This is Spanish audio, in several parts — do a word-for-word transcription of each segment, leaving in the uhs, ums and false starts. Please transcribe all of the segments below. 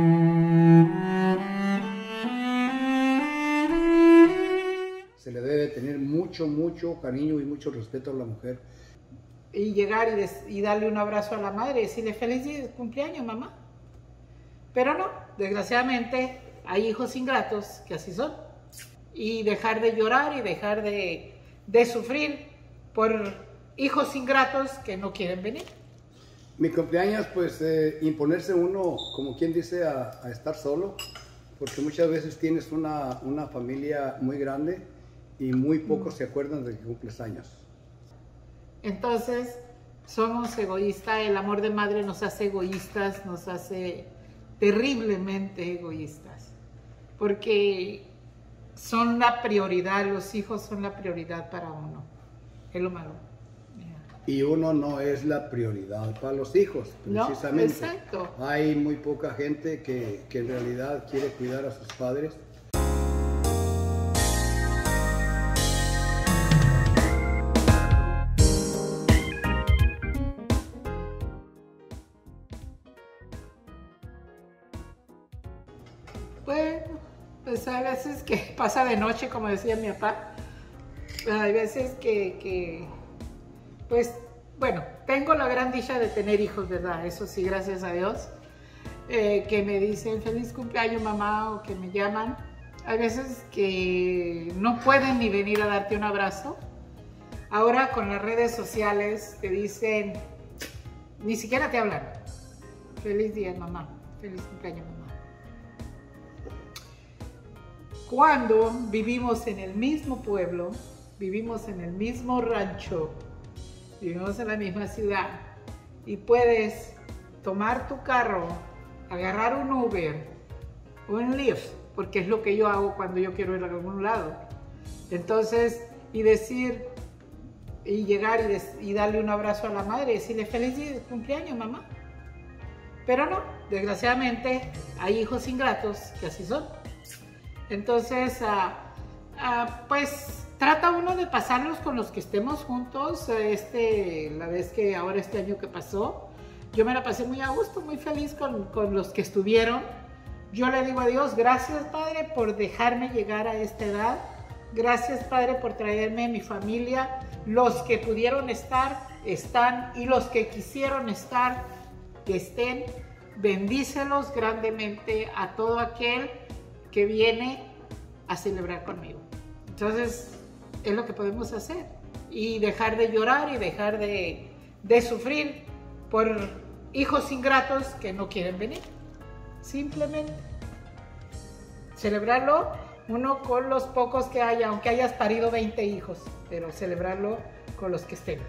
Se le debe tener mucho, mucho cariño y mucho respeto a la mujer. Y llegar y, des, y darle un abrazo a la madre y decirle feliz día de cumpleaños, mamá. Pero no, desgraciadamente hay hijos ingratos que así son. Y dejar de llorar y dejar de, de sufrir por hijos ingratos que no quieren venir. Mi cumpleaños, pues eh, imponerse uno, como quien dice, a, a estar solo, porque muchas veces tienes una, una familia muy grande y muy pocos mm. se acuerdan de que cumples años. Entonces, somos egoístas, el amor de madre nos hace egoístas, nos hace terriblemente egoístas, porque son la prioridad, los hijos son la prioridad para uno, es lo malo. Y uno no es la prioridad para los hijos, precisamente. No, exacto. Hay muy poca gente que, que en realidad quiere cuidar a sus padres. Bueno, pues hay veces que pasa de noche, como decía mi papá. Hay veces que, que pues, bueno, tengo la gran dicha de tener hijos, ¿verdad? Eso sí, gracias a Dios. Eh, que me dicen feliz cumpleaños, mamá, o que me llaman. Hay veces que no pueden ni venir a darte un abrazo. Ahora con las redes sociales te dicen, ni siquiera te hablan. Feliz día, mamá. Feliz cumpleaños, mamá. Cuando vivimos en el mismo pueblo, vivimos en el mismo rancho, vivimos en la misma ciudad y puedes tomar tu carro, agarrar un Uber o un Lyft, porque es lo que yo hago cuando yo quiero ir a algún lado. Entonces, y decir, y llegar y, des, y darle un abrazo a la madre y decirle feliz día de cumpleaños, mamá. Pero no, desgraciadamente hay hijos ingratos que así son. Entonces, uh, uh, pues trata uno de pasarlos con los que estemos juntos. Este, la vez que ahora este año que pasó, yo me la pasé muy a gusto, muy feliz con, con los que estuvieron. Yo le digo a Dios, gracias Padre por dejarme llegar a esta edad. Gracias Padre por traerme mi familia. Los que pudieron estar, están. Y los que quisieron estar, que estén. Bendícelos grandemente a todo aquel que viene a celebrar conmigo. Entonces, es lo que podemos hacer. Y dejar de llorar y dejar de, de sufrir por hijos ingratos que no quieren venir. Simplemente celebrarlo uno con los pocos que haya, aunque hayas parido veinte hijos, pero celebrarlo con los que estén.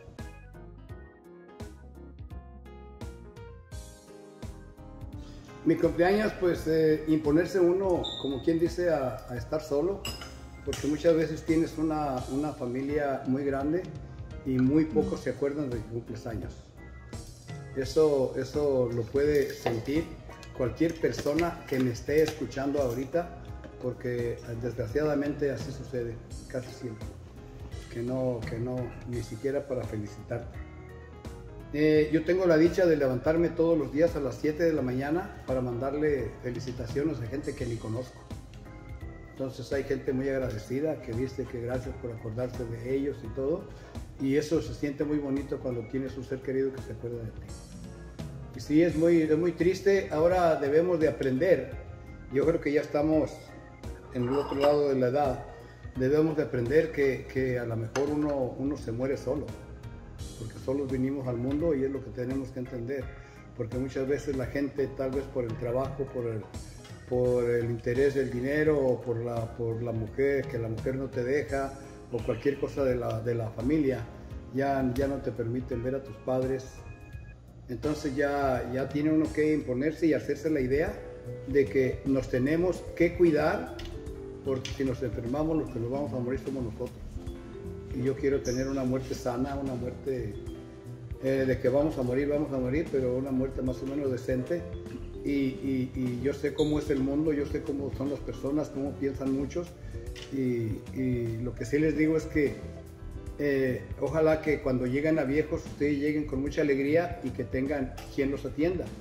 Mi cumpleaños, pues eh, imponerse uno, como quien dice, a, a estar solo, porque muchas veces tienes una, una familia muy grande y muy pocos se acuerdan de que cumples años. Eso, eso lo puede sentir cualquier persona que me esté escuchando ahorita, porque desgraciadamente así sucede casi siempre, que no, que no, ni siquiera para felicitarte. Eh, yo tengo la dicha de levantarme todos los días a las siete de la mañana para mandarle felicitaciones a gente que ni conozco. Entonces hay gente muy agradecida que dice que gracias por acordarse de ellos y todo. Y eso se siente muy bonito cuando tienes un ser querido que se acuerda de ti. Y sí, es muy, es muy triste. Ahora debemos de aprender. Yo creo que ya estamos en el otro lado de la edad. Debemos de aprender que, que a lo mejor uno, uno se muere solo. Porque solos vinimos al mundo y es lo que tenemos que entender, porque muchas veces la gente, tal vez por el trabajo, por el, por el interés del dinero o por la, por la mujer, que la mujer no te deja, o cualquier cosa de la, de la familia, ya, ya no te permiten ver a tus padres. Entonces ya, ya tiene uno que imponerse y hacerse la idea de que nos tenemos que cuidar, porque si nos enfermamos, los que nos vamos a morir somos nosotros. Y yo quiero tener una muerte sana, una muerte eh, de que vamos a morir, vamos a morir, pero una muerte más o menos decente. Y, y, y yo sé cómo es el mundo, yo sé cómo son las personas, cómo piensan muchos. Y, y lo que sí les digo es que eh, ojalá que cuando lleguen a viejos, ustedes lleguen con mucha alegría y que tengan quien los atienda.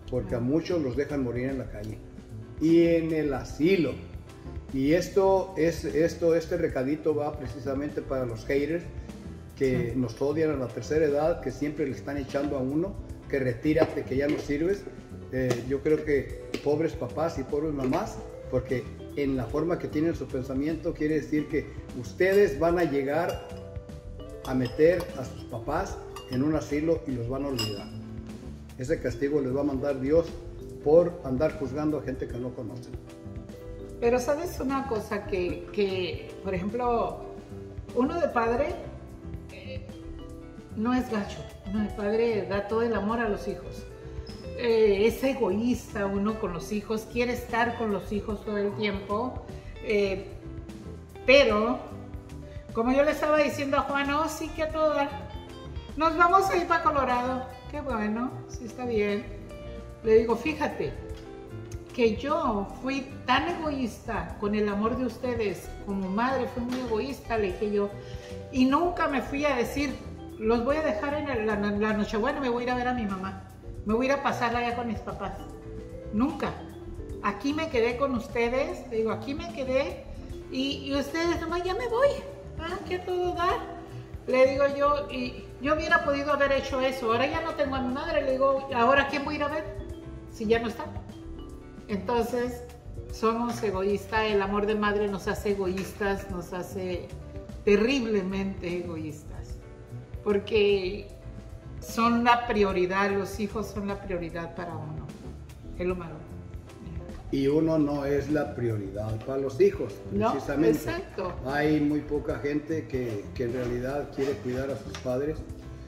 porque a muchos los dejan morir en la calle y en el asilo. Y esto, es, esto, este recadito va precisamente para los haters que sí. nos odian a la tercera edad, que siempre le están echando a uno, que retírate, que ya no sirves. Eh, yo creo que pobres papás y pobres mamás, porque en la forma que tienen su pensamiento quiere decir que ustedes van a llegar a meter a sus papás en un asilo y los van a olvidar. Ese castigo les va a mandar Dios por andar juzgando a gente que no conocen. Pero sabes una cosa que, que por ejemplo, uno de padre eh, no es gacho, uno de padre da todo el amor a los hijos. Eh, es egoísta uno con los hijos, quiere estar con los hijos todo el tiempo, eh, pero como yo le estaba diciendo a Juan, oh sí que a todo dar, nos vamos a ir para Colorado, qué bueno, sí está bien. Le digo, fíjate, que yo fui tan egoísta con el amor de ustedes, como madre fui muy egoísta, le dije yo, y nunca me fui a decir, los voy a dejar en el, la, la Nochebuena, me voy a ir a ver a mi mamá, me voy a ir a pasarla allá con mis papás. Nunca. Aquí me quedé con ustedes, le digo, aquí me quedé, y, y ustedes, nomás ya me voy, ah, que a todo dar. Le digo yo, y yo hubiera podido haber hecho eso, ahora ya no tengo a mi madre, le digo, ¿ahora quién voy a ir a ver? Si ya no está. Entonces, somos egoístas, el amor de madre nos hace egoístas, nos hace terriblemente egoístas, porque son la prioridad, los hijos son la prioridad para uno, es lo malo. Y uno no es la prioridad para los hijos, precisamente. No, exacto. Hay muy poca gente que, que en realidad quiere cuidar a sus padres,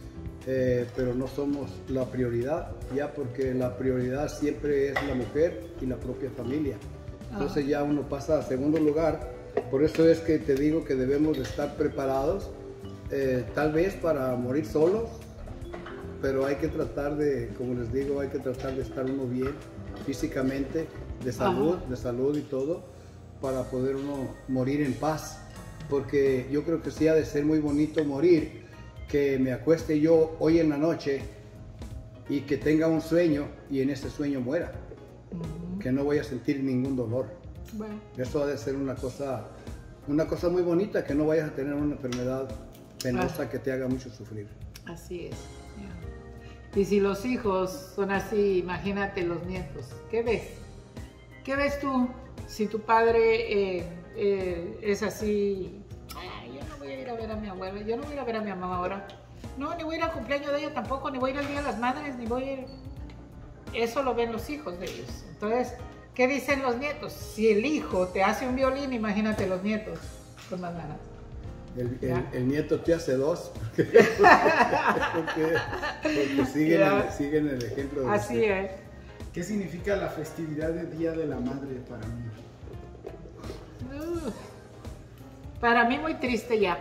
eh, pero no somos la prioridad, ya porque la prioridad siempre es la mujer y la propia familia. Entonces ah. ya uno pasa a segundo lugar. Por eso es que te digo que debemos de estar preparados, eh, tal vez para morir solos, pero hay que tratar de, como les digo, hay que tratar de estar uno bien físicamente, de salud, Ajá. de salud y todo, para poder uno morir en paz. Porque yo creo que sí ha de ser muy bonito morir, que me acueste yo hoy en la noche y que tenga un sueño y en ese sueño muera, uh-huh. que no voy a sentir ningún dolor. Bueno. Eso ha de ser una cosa, una cosa muy bonita, que no vayas a tener una enfermedad penosa ah. que te haga mucho sufrir. Así es. Y si los hijos son así, imagínate los nietos. ¿Qué ves? ¿Qué ves tú si tu padre eh, eh, es así? Ay, yo no voy a ir a ver a mi abuela, yo no voy a ir a ver a mi mamá ahora. No, ni voy a ir al cumpleaños de ella tampoco, ni voy a ir al Día de las Madres, ni voy a ir... Eso lo ven los hijos de ellos. Entonces, ¿qué dicen los nietos? Si el hijo te hace un violín, imagínate los nietos con más ganas. El, el, el nieto te hace dos, porque, porque, porque siguen, el, siguen el ejemplo de Así usted. Es. ¿Qué significa la festividad del Día de la Madre para mí? Uh, para mí muy triste ya.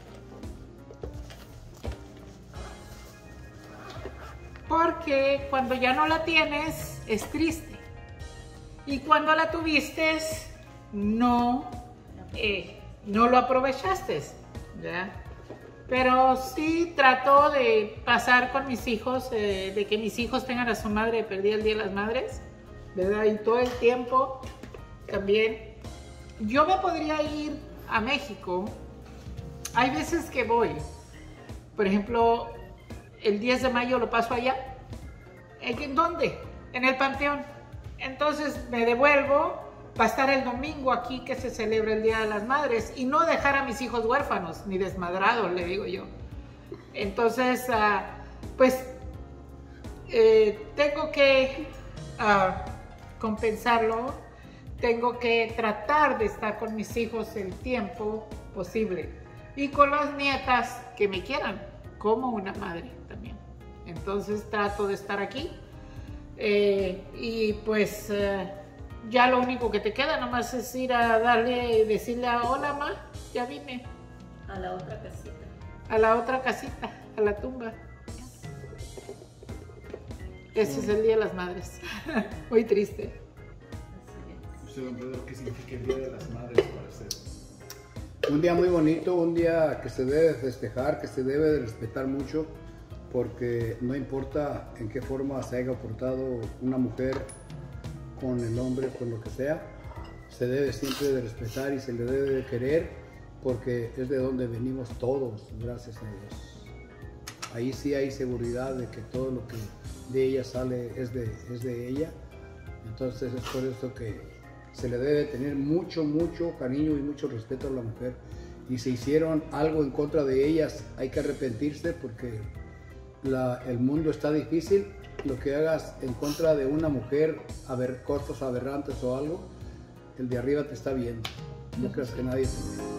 Porque cuando ya no la tienes, es triste. Y cuando la tuviste, no, eh, no lo aprovechaste. ¿Ya? Pero sí trato de pasar con mis hijos, eh, de que mis hijos tengan a su madre, perdí el Día de las Madres, ¿verdad? Y todo el tiempo también. Yo me podría ir a México, hay veces que voy, por ejemplo, el diez de mayo lo paso allá. ¿En dónde? En el Panteón. Entonces me devuelvo para estar el domingo aquí que se celebra el Día de las Madres y no dejar a mis hijos huérfanos ni desmadrados, le digo yo. Entonces, uh, pues eh, tengo que uh, compensarlo, tengo que tratar de estar con mis hijos el tiempo posible y con las nietas que me quieran, como una madre también. Entonces trato de estar aquí eh, y pues... Uh, ya lo único que te queda nomás es ir a darle, decirle a hola ma, ya vine. A la otra casita. A la otra casita, a la tumba. Ese es el Día de las Madres. Muy triste. Usted, don Pedro, ¿qué significa el Día de las Madres para usted? Un día muy bonito, un día que se debe festejar, que se debe de respetar mucho, porque no importa en qué forma se haya portado una mujer con el hombre, con lo que sea, se debe siempre de respetar y se le debe de querer, porque es de donde venimos todos, gracias a Dios. Ahí sí hay seguridad de que todo lo que de ella sale es de, es de ella. Entonces es por eso que se le debe tener mucho, mucho cariño y mucho respeto a la mujer. Y si hicieron algo en contra de ellas, hay que arrepentirse, porque la, el mundo está difícil. Lo que hagas en contra de una mujer, a ver, cosas aberrantes o algo, el de arriba te está viendo. No creas que nadie te ve.